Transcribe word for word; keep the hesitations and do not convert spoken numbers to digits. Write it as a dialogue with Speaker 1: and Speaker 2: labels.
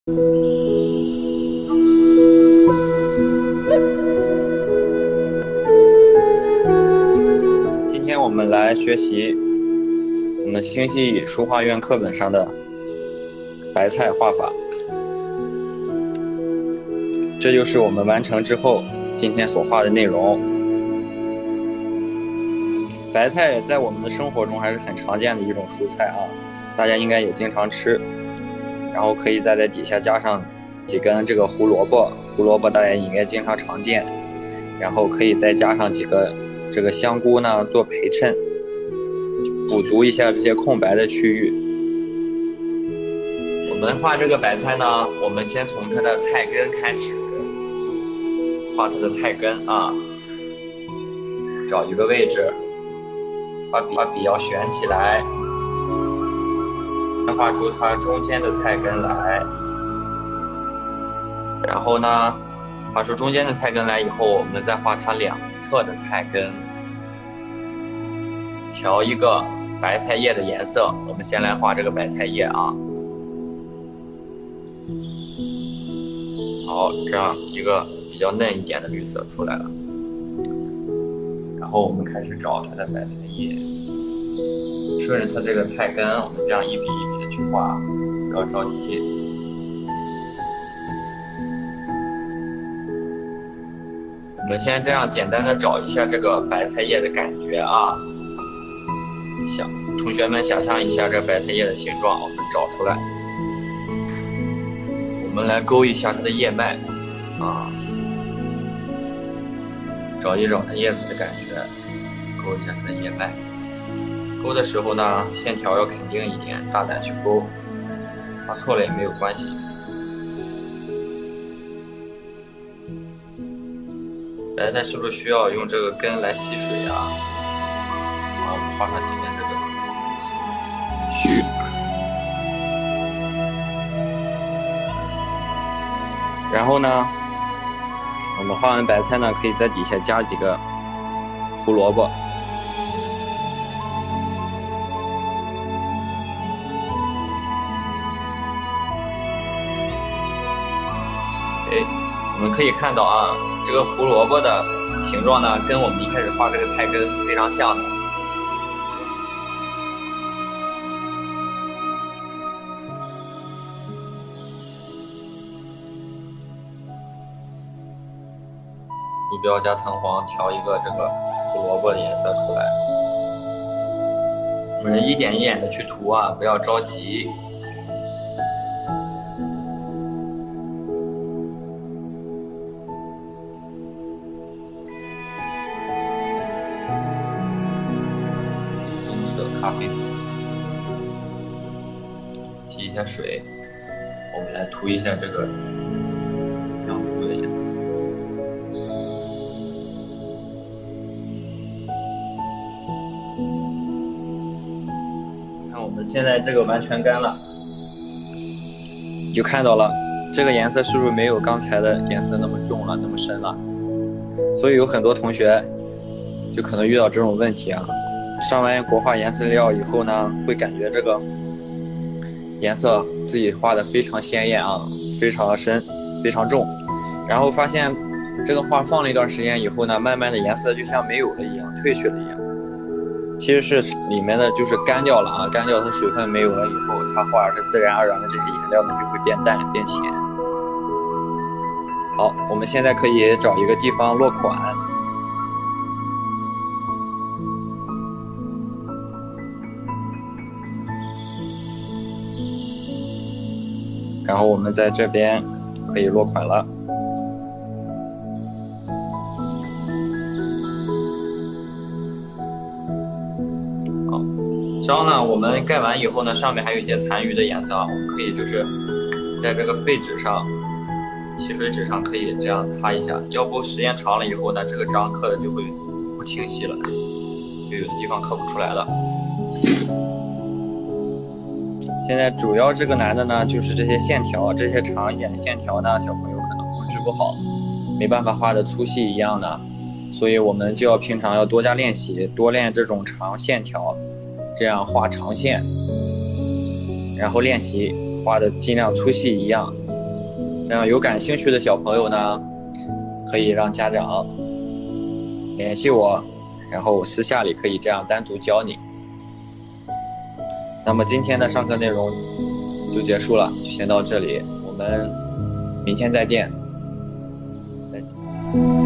Speaker 1: 今天我们来学习我们星系书画院课本上的白菜画法，这就是我们完成之后今天所画的内容。白菜在我们的生活中还是很常见的一种蔬菜啊，大家应该也经常吃。然后可以再在底下加上几根这个胡萝卜，胡萝卜大家应该经常常见。然后可以再加上几个这个香菇呢做陪衬，补足一下这些空白的区域。我们画这个白菜呢，我们先从它的菜根开始画它的菜根啊，找一个位置，把笔把笔要旋起来，先画出它中间的菜根来，然后呢画出中间的菜根来以后，我们再画它两侧的菜根，调一个白菜叶的颜色。我们先来画这个白菜叶啊，好，这样一个比较嫩一点的绿色出来了。然后我们开始找它的白菜叶，顺着它这个菜根，我们这样一笔一笔的去画，不要着急。我们先这样简单的找一下这个白菜叶的感觉啊，想同学们想象一下这白菜叶的形状，我们找出来。我们来勾一下它的叶脉啊，找一找它叶子的感觉，勾一下它的叶脉。勾的时候呢，线条要肯定一点，大胆去勾，画错了也没有关系。白菜是不是需要用这个根来吸水呀？好，我们画上几根这个须。然后呢，我们画完白菜呢，可以在底下加几个胡萝卜。哎，我们可以看到啊，这个胡萝卜的形状呢，跟我们一开始画这个菜根是非常像的。鼠标加弹簧调一个这个胡萝卜的颜色出来。我们一点一点的去涂啊，不要着急。咖啡色，提一下水，我们来涂一下这个香菇的颜色。看我们现在这个完全干了，你就看到了这个颜色是不是没有刚才的颜色那么重了，那么深了？所以有很多同学就可能遇到这种问题啊。上完国画颜色料以后呢，会感觉这个颜色自己画的非常鲜艳啊，非常深，非常重，然后发现这个画放了一段时间以后呢，慢慢的颜色就像没有了一样，褪去了一样。其实是里面的就是干掉了啊，干掉它水分没有了以后，它画它自然而然的这些颜料呢就会变淡变浅。好，我们现在可以找一个地方落款。然后我们在这边可以落款了。好，章呢，我们盖完以后呢，上面还有一些残余的颜色啊，我们可以就是在这个废纸上、吸水纸上可以这样擦一下，要不时间长了以后呢，这个章刻的就会不清晰了，就有的地方刻不出来了。现在主要这个难的呢，就是这些线条，这些长一点的线条呢，小朋友可能控制不好，没办法画的粗细一样的，所以我们就要平常要多加练习，多练这种长线条，这样画长线，然后练习画的尽量粗细一样， 这样有感兴趣的小朋友呢，可以让家长联系我，然后私下里可以这样单独教你。那么今天的上课内容就结束了，就先到这里，我们明天再见。再见。